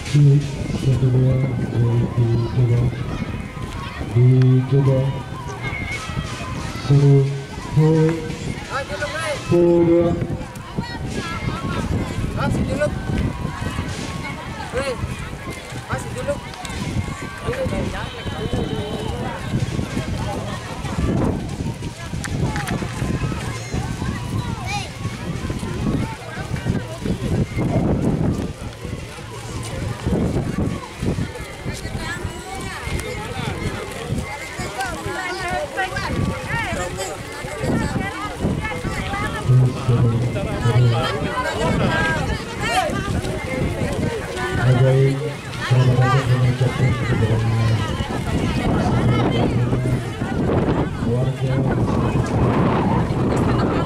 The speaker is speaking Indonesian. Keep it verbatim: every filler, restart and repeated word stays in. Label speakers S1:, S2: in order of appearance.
S1: di kedua dicoba dicoba seru full full dua
S2: Masih dulu. Hei, masih dulu.
S1: Ajaib terima kasih mengucapkan kepada warga